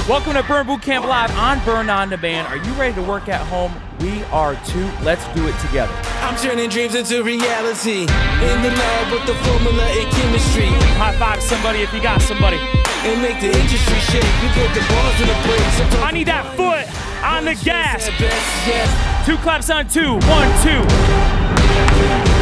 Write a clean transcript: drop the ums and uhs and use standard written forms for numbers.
Welcome to Burn Boot Camp Live on Burn On Demand. Are you ready to work at home? We are too. Let's do it together. I'm turning dreams into reality. In the lab with the formula and chemistry. High five somebody if you got somebody. And make the industry shake. We put the balls in the place. I need that foot on the gas. Yes. 2 claps on 2. 1, 2.